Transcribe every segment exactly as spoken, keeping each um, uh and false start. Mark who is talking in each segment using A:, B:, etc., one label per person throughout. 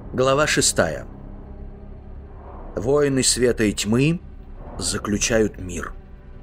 A: Глава шестая. Воины света и тьмы заключают мир.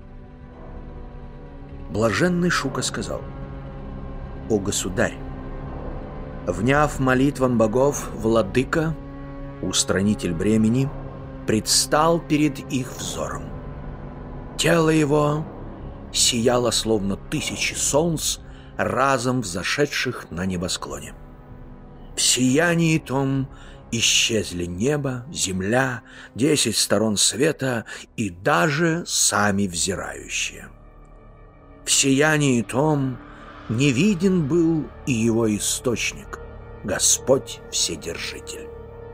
A: Блаженный Шука сказал: «О государь, вняв молитвам богов, владыка, устранитель бремени, предстал перед их взором. Тело его сияло, словно тысячи солнц, разом взошедших на небосклоне. В сиянии том исчезли небо, земля, десять сторон света и даже сами взирающие. В сиянии том не виден был и его источник, Господь Вседержитель.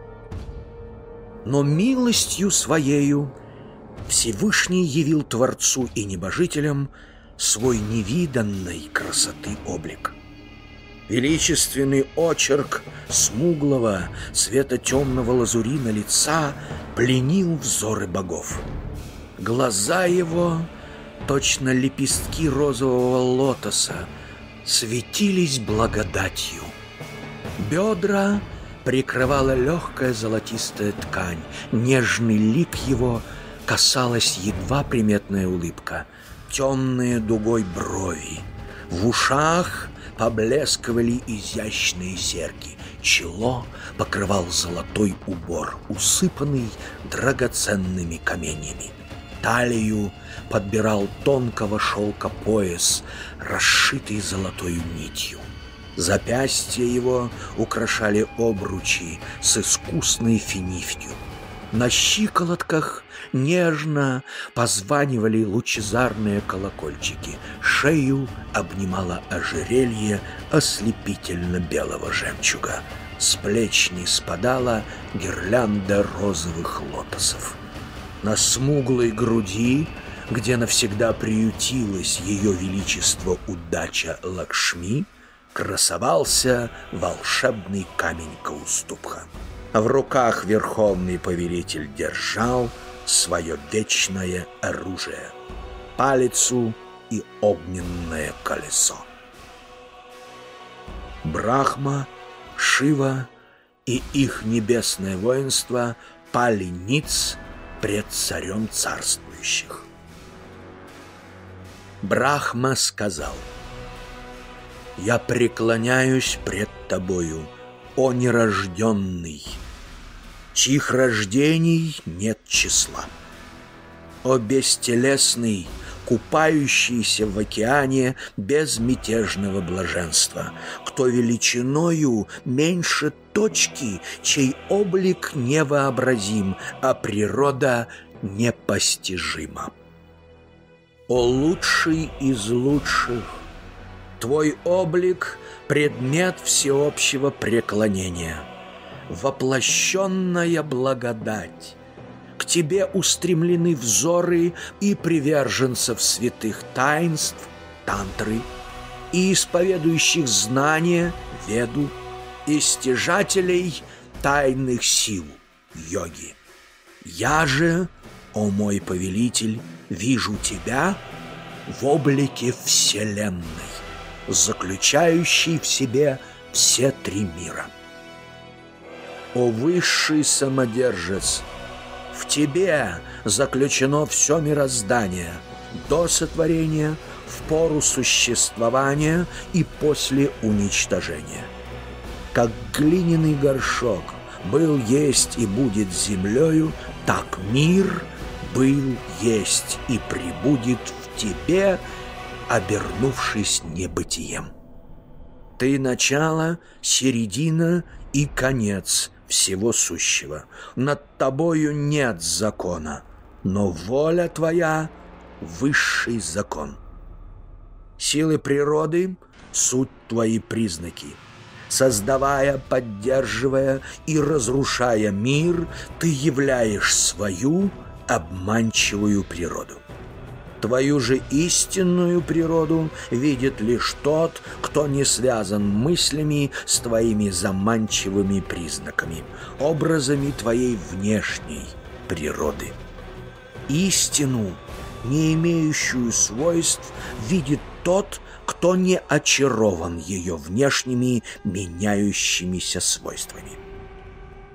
A: Но милостью Своею Всевышний явил Творцу и небожителям свой невиданной красоты облик. Величественный очерк смуглого, цвета темного лазурина лица пленил взоры богов. Глаза его, точно лепестки розового лотоса, светились благодатью. Бедра прикрывала легкая золотистая ткань, нежный лик его касалась едва приметная улыбка, темные дугой брови, в ушах поблескивали изящные серьги, чело покрывал золотой убор, усыпанный драгоценными каменями. Талию подбирал тонкого шелка пояс, расшитый золотой нитью. Запястья его украшали обручи с искусной финифтью. На щиколотках нежно позванивали лучезарные колокольчики, шею обнимало ожерелье ослепительно-белого жемчуга, с плеч не спадала гирлянда розовых лотосов. На смуглой груди, где навсегда приютилось ее величество удача Лакшми, красовался волшебный камень Каустубха. В руках верховный повелитель держал свое вечное оружие — палицу и огненное колесо. Брахма, Шива и их небесное воинство пали ниц пред царем царствующих. Брахма сказал: «Я преклоняюсь пред тобою, о нерожденный, чьих рождений нет числа, о бестелесный, купающийся в океане безмятежного блаженства, кто величиною меньше точки, чей облик невообразим, а природа непостижима. О лучший из лучших, твой облик — предмет всеобщего преклонения, воплощенная благодать. К тебе устремлены взоры и приверженцев святых таинств, тантры, и исповедующих знания, веду, и стяжателей тайных сил, йоги. Я же, о мой повелитель, вижу тебя в облике Вселенной, заключающей в себе все три мира. О высший самодержец, в тебе заключено все мироздание, до сотворения, в пору существования и после уничтожения. Как глиняный горшок был, есть и будет землею, так мир был, есть и пребудет в тебе, обернувшись небытием. Ты начало, середина и конец всего сущего. Над тобою нет закона, но воля твоя — высший закон. Силы природы — суть твои признаки. Создавая, поддерживая и разрушая мир, ты являешь свою обманчивую природу. Твою же истинную природу видит лишь тот, кто не связан мыслями с твоими заманчивыми признаками, образами твоей внешней природы. Истину, не имеющую свойств, видит тот, кто не очарован ее внешними меняющимися свойствами.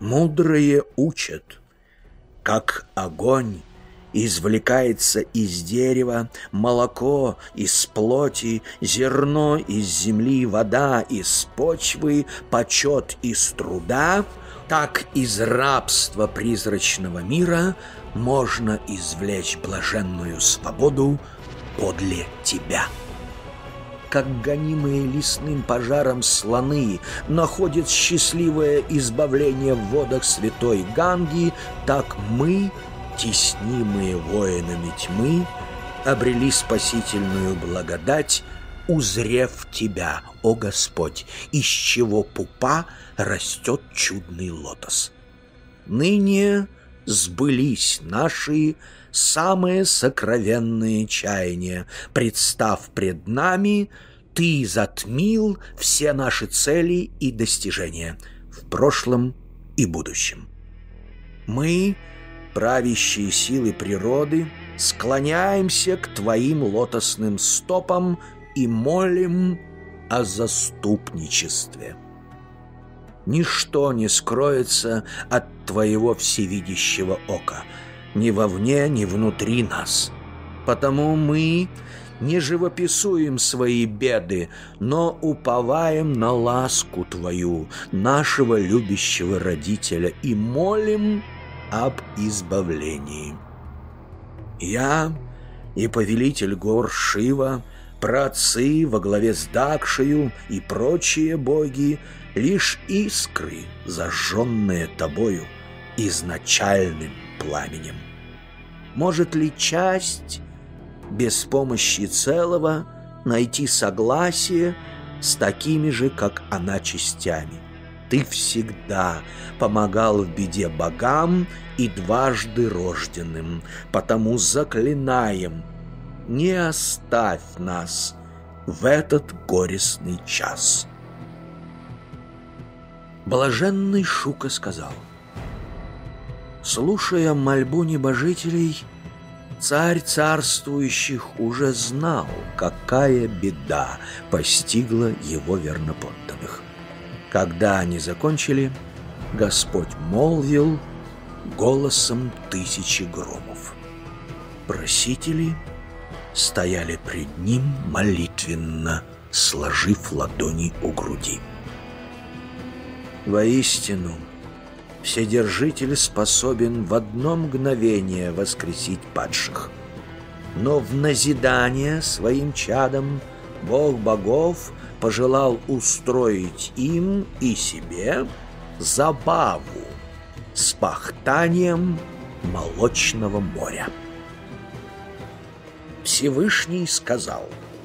A: Мудрые учат, как огонь извлекается из дерева, молоко из плоти, зерно из земли, вода из почвы, почет из труда, так из рабства призрачного мира можно извлечь блаженную свободу подле тебя. Как гонимые лесным пожаром слоны находят счастливое избавление в водах святой Ганги, так мы, теснимые воинами тьмы, обрели спасительную благодать, узрев Тебя, о Господь, из чего пупа растет чудный лотос. Ныне сбылись наши самые сокровенные чаяния. Представ пред нами, Ты затмил все наши цели и достижения в прошлом и будущем. Мы, правящие силы природы, склоняемся к Твоим лотосным стопам и молим о заступничестве. Ничто не скроется от Твоего всевидящего ока, ни вовне, ни внутри нас. Потому мы не живописуем свои беды, но уповаем на ласку Твою, нашего любящего родителя, и молим об избавлении. Я и повелитель гор Шива, праотцы во главе с Дакшею и прочие боги, лишь искры, зажженные Тобою изначальным пламенем. Может ли часть без помощи целого найти согласие с такими же, как она, частями? Ты всегда помогал в беде богам и дважды рожденным, потому заклинаем, не оставь нас в этот горестный час. Блаженный Шука сказал: слушая мольбу небожителей, царь царствующих уже знал, какая беда постигла его верноподданных. Когда они закончили, Господь молвил голосом тысячи громов. Просители стояли пред ним молитвенно, сложив ладони у груди. Воистину, Вседержитель способен в одно мгновение воскресить падших. Но в назидание своим чадам Бог богов пожелал устроить им и себе забаву с пахтанием молочного моря. Всевышний сказал: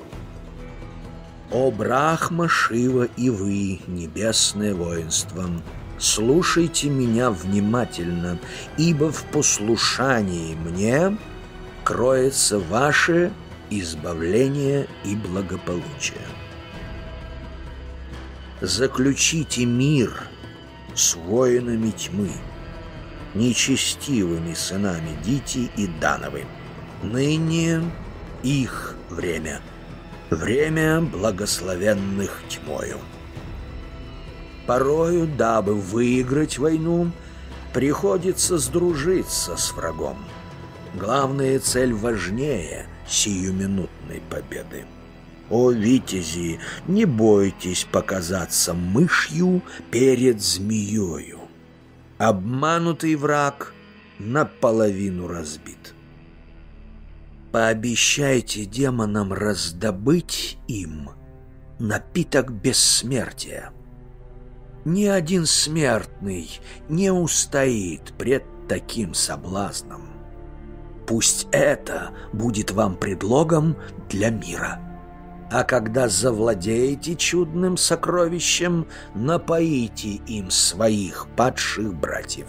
A: «О Брахма, Шива и вы, небесное воинство, слушайте меня внимательно, ибо в послушании мне кроется ваше избавление и благополучие. Заключите мир с воинами тьмы, нечестивыми сынами Дити и Дановы. Ныне их время, время благословенных тьмою. Порою, дабы выиграть войну, приходится сдружиться с врагом. Главная цель важнее сиюминутной победы. О, витязи, не бойтесь показаться мышью перед змеёю. Обманутый враг наполовину разбит. Пообещайте демонам раздобыть им напиток бессмертия. Ни один смертный не устоит пред таким соблазном. Пусть это будет вам предлогом для мира. А когда завладеете чудным сокровищем, напоите им своих падших братьев.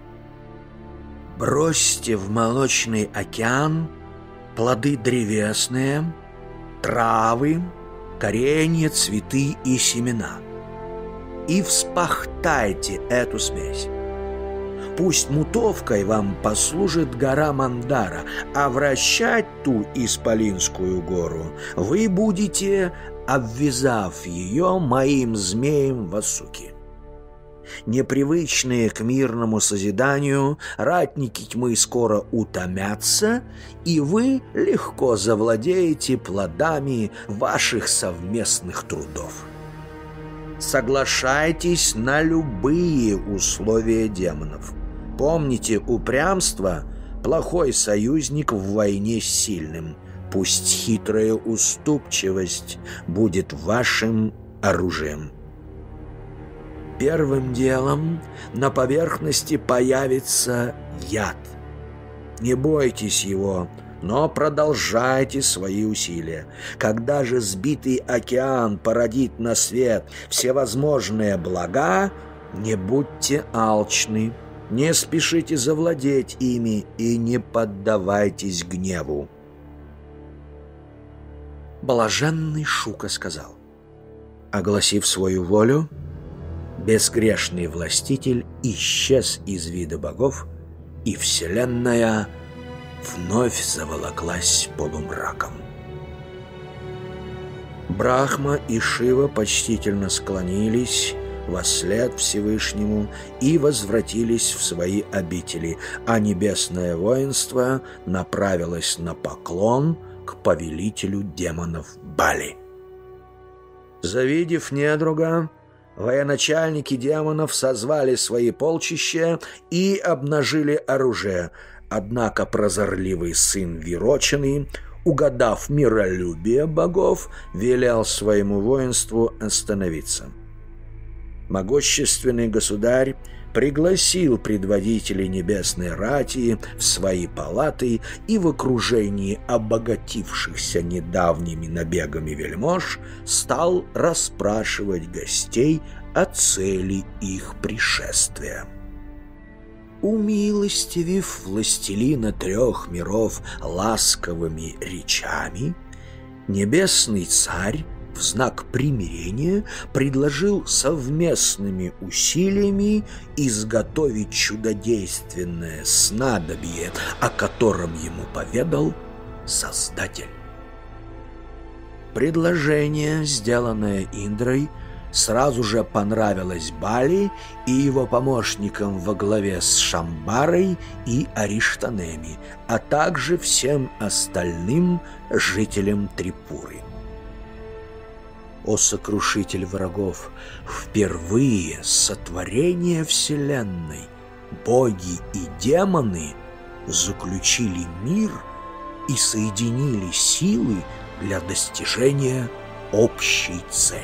A: Бросьте в молочный океан плоды древесные, травы, коренья, цветы и семена. И вспахтайте эту смесь. Пусть мутовкой вам послужит гора Мандара, а вращать ту Исполинскую гору вы будете, обвязав ее моим змеем Васуки. Непривычные к мирному созиданию, ратники тьмы скоро утомятся, и вы легко завладеете плодами ваших совместных трудов. Соглашайтесь на любые условия демонов. Помните, упрямство – плохой союзник в войне с сильным. Пусть хитрая уступчивость будет вашим оружием. Первым делом на поверхности появится яд. Не бойтесь его, но продолжайте свои усилия. Когда же сбитый океан породит на свет всевозможные блага, не будьте алчны, не спешите завладеть ими и не поддавайтесь гневу. Блаженный Шука сказал: огласив свою волю, безгрешный властитель исчез из вида богов, и вселенная вновь заволоклась полумраком. Брахма и Шива почтительно склонились вослед Всевышнему и возвратились в свои обители, а небесное воинство направилось на поклон к повелителю демонов Бали. Завидев недруга, военачальники демонов созвали свои полчища и обнажили оружие, однако прозорливый сын Вирочины, угадав миролюбие богов, велел своему воинству остановиться. Могущественный государь пригласил предводителей небесной рати в свои палаты и в окружении обогатившихся недавними набегами вельмож стал расспрашивать гостей о цели их пришествия. Умилостивив властелина трех миров ласковыми речами, небесный царь в знак примирения предложил совместными усилиями изготовить чудодейственное снадобье, о котором ему поведал Создатель. Предложение, сделанное Индрой, сразу же понравилось Бали и его помощникам во главе с Шамбарой и Ариштанеми, а также всем остальным жителям Трипуры. О сокрушитель врагов, впервые с сотворения Вселенной боги и демоны заключили мир и соединили силы для достижения общей цели.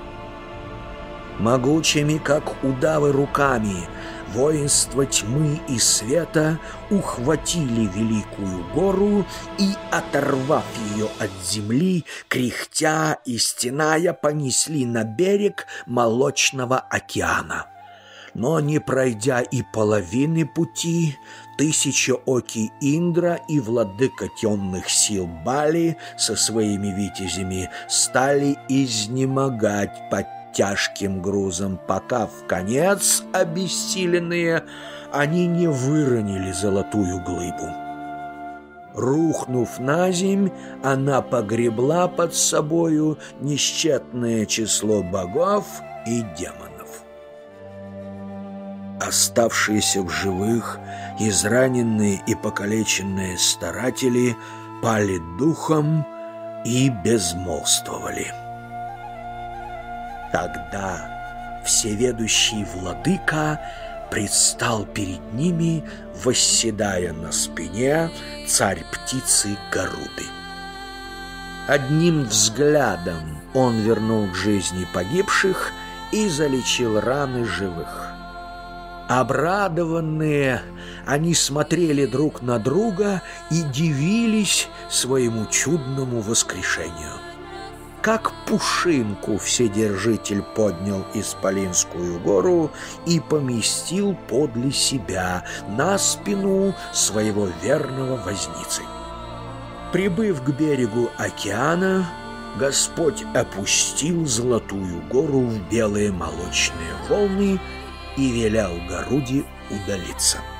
A: Могучими, как удавы, руками воинства тьмы и света ухватили великую гору и, оторвав ее от земли, кряхтя и стеная, понесли на берег молочного океана. Но, не пройдя и половины пути, тысячеокий Индра и владыка темных сил Бали со своими витязями стали изнемогать под тяжким грузом, пока в конец, обессиленные, они не выронили золотую глыбу. Рухнув на земь, она погребла под собою несчетное число богов и демонов. Оставшиеся в живых, израненные и покалеченные старатели пали духом и безмолвствовали. Тогда всеведущий владыка предстал перед ними, восседая на спине царь птицы Гаруды. Одним взглядом он вернул к жизни погибших и залечил раны живых. Обрадованные, они смотрели друг на друга и дивились своему чудному воскрешению. Как пушинку Вседержитель поднял Исполинскую гору и поместил подле себя на спину своего верного возницы. Прибыв к берегу океана, Господь опустил Золотую гору в белые молочные волны и велел Гаруде удалиться.